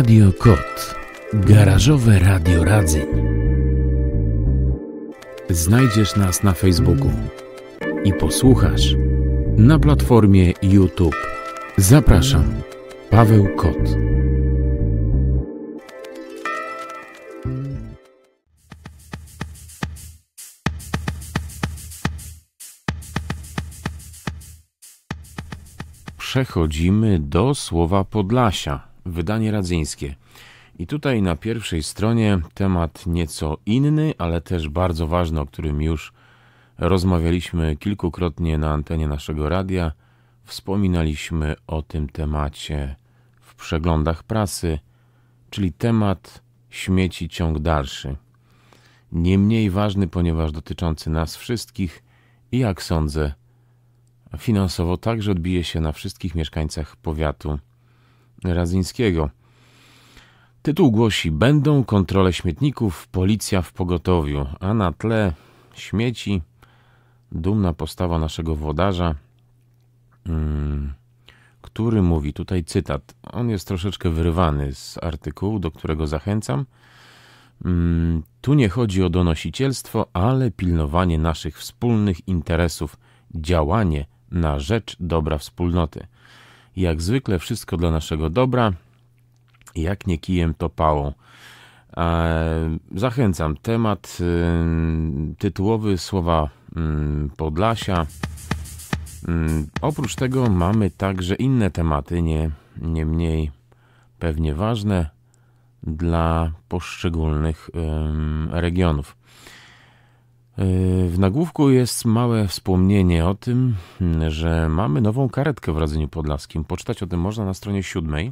Radio KOT. Garażowe Radio Radzyń. Znajdziesz nas na Facebooku i posłuchasz na platformie YouTube. Zapraszam, Paweł Kot. Przechodzimy do słowa Podlasia, wydanie radzyńskie. I tutaj na pierwszej stronie temat nieco inny, ale też bardzo ważny, o którym już rozmawialiśmy kilkukrotnie na antenie naszego radia. Wspominaliśmy o tym temacie w przeglądach prasy, czyli temat śmieci ciąg dalszy. Nie mniej ważny, ponieważ dotyczący nas wszystkich i jak sądzę, finansowo także odbije się na wszystkich mieszkańcach powiatu radzyńskiego. Tytuł głosi: będą kontrole śmietników, policja w pogotowiu, a na tle śmieci dumna postawa naszego włodarza, który mówi, tutaj cytat, on jest troszeczkę wyrwany z artykułu, do którego zachęcam. Tu nie chodzi o donosicielstwo, ale pilnowanie naszych wspólnych interesów, działanie na rzecz dobra wspólnoty. Jak zwykle wszystko dla naszego dobra, jak nie kijem, to pałą. Zachęcam, temat tytułowy słowa Podlasia. Oprócz tego mamy także inne tematy, nie mniej pewnie ważne dla poszczególnych regionów. W nagłówku jest małe wspomnienie o tym, że mamy nową karetkę w Radzyniu Podlaskim. Poczytać o tym można na stronie 7.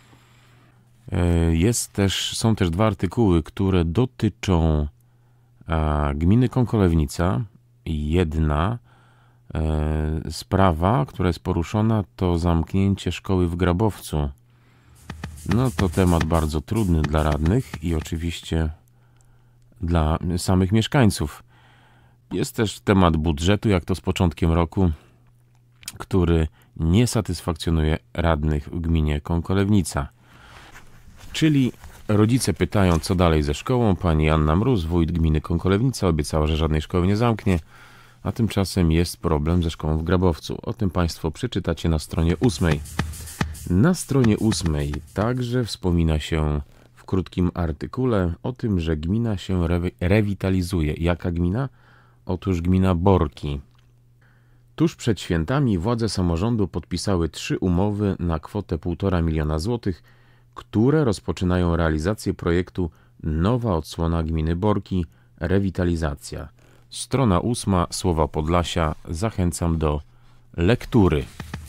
Są też dwa artykuły, które dotyczą gminy Kąkolewnica. Jedna sprawa, która jest poruszona, to zamknięcie szkoły w Grabowcu. No to temat bardzo trudny dla radnych i oczywiście dla samych mieszkańców. Jest też temat budżetu, jak to z początkiem roku, który nie satysfakcjonuje radnych w gminie Kąkolewnica. Czyli rodzice pytają, co dalej ze szkołą. Pani Anna Mróz, wójt gminy Kąkolewnica, obiecała, że żadnej szkoły nie zamknie, a tymczasem jest problem ze szkołą w Grabowcu. O tym Państwo przeczytacie na stronie 8. Na stronie 8 także wspomina się w krótkim artykule o tym, że gmina się rewitalizuje. Jaka gmina? Otóż gmina Borki. Tuż przed świętami władze samorządu podpisały 3 umowy na kwotę 1,5 miliona złotych, które rozpoczynają realizację projektu Nowa odsłona gminy Borki, rewitalizacja. Strona 8, słowa Podlasia. Zachęcam do lektury.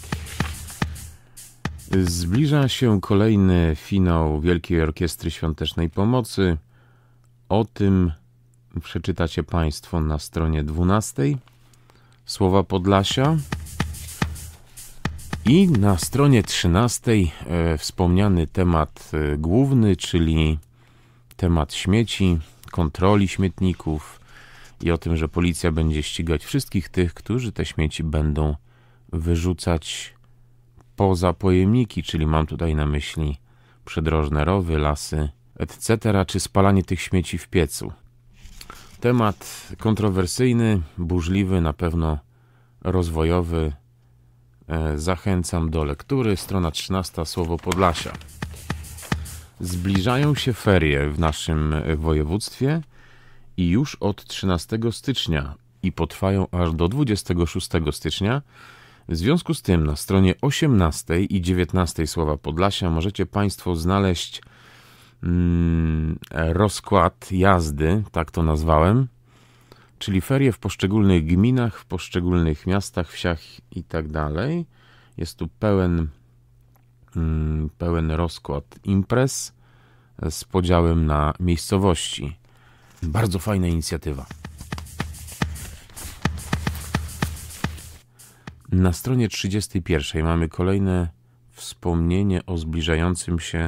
Zbliża się kolejny finał Wielkiej Orkiestry Świątecznej Pomocy. O tym przeczytacie Państwo na stronie 12, słowa Podlasia. I na stronie 13 wspomniany temat główny, czyli temat śmieci, kontroli śmietników i o tym, że policja będzie ścigać wszystkich tych, którzy te śmieci będą wyrzucać poza pojemniki, czyli mam tutaj na myśli przydrożne rowy, lasy, etc., czy spalanie tych śmieci w piecu. Temat kontrowersyjny, burzliwy, na pewno rozwojowy. Zachęcam do lektury. Strona 13, słowo Podlasia. Zbliżają się ferie w naszym województwie i już od 13 stycznia i potrwają aż do 26 stycznia. W związku z tym na stronie 18 i 19 słowa Podlasia możecie Państwo znaleźć rozkład jazdy, tak to nazwałem, czyli ferie w poszczególnych gminach, w poszczególnych miastach, wsiach i tak dalej. Jest tu pełen rozkład imprez z podziałem na miejscowości. Bardzo fajna inicjatywa. Na stronie 31 mamy kolejne wspomnienie o zbliżającym się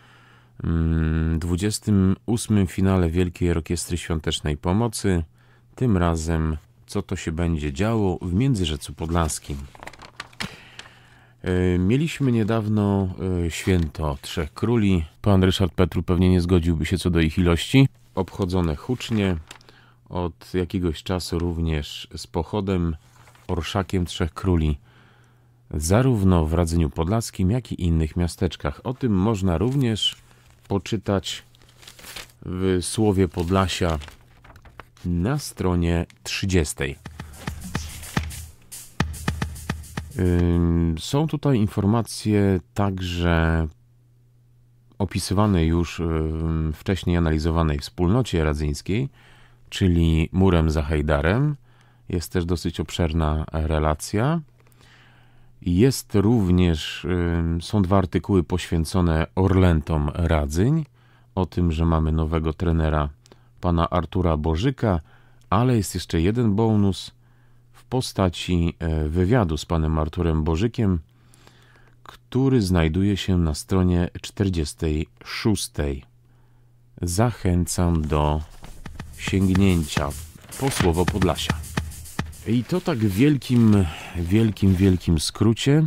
28. finale Wielkiej Orkiestry Świątecznej Pomocy. Tym razem co to się będzie działo w Międzyrzecu Podlaskim. Mieliśmy niedawno święto Trzech Króli. Pan Ryszard Petru pewnie nie zgodziłby się co do ich ilości. Obchodzone hucznie, od jakiegoś czasu również z pochodem, orszakiem Trzech Króli, zarówno w Radzeniu Podlaskim, jak i innych miasteczkach. O tym można również poczytać w Słowie Podlasia na stronie 30. Są tutaj informacje także opisywane już w wcześniej analizowanej wspólnocie radzyńskiej, czyli Murem za Hejdarem. Jest też dosyć obszerna relacja. Jest również, są 2 artykuły poświęcone Orlentom Radzyń, o tym, że mamy nowego trenera, pana Artura Bożyka, ale jest jeszcze jeden bonus w postaci wywiadu z panem Arturem Bożykiem, który znajduje się na stronie 46. Zachęcam do sięgnięcia po Słowo Podlasia. I to tak w wielkim skrócie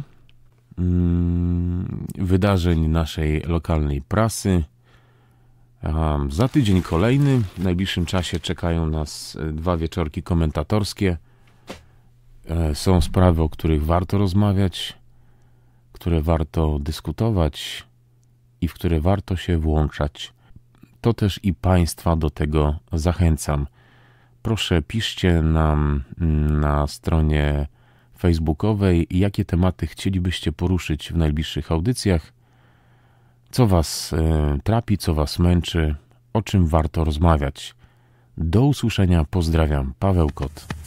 wydarzeń naszej lokalnej prasy. Za tydzień kolejny. W najbliższym czasie czekają nas 2 wieczorki komentatorskie. Są sprawy, o których warto rozmawiać, które warto dyskutować i w które warto się włączać. To też i Państwa do tego zachęcam. Proszę, piszcie nam na stronie facebookowej, jakie tematy chcielibyście poruszyć w najbliższych audycjach, co Was trapi, co Was męczy, o czym warto rozmawiać. Do usłyszenia, pozdrawiam, Paweł Kot.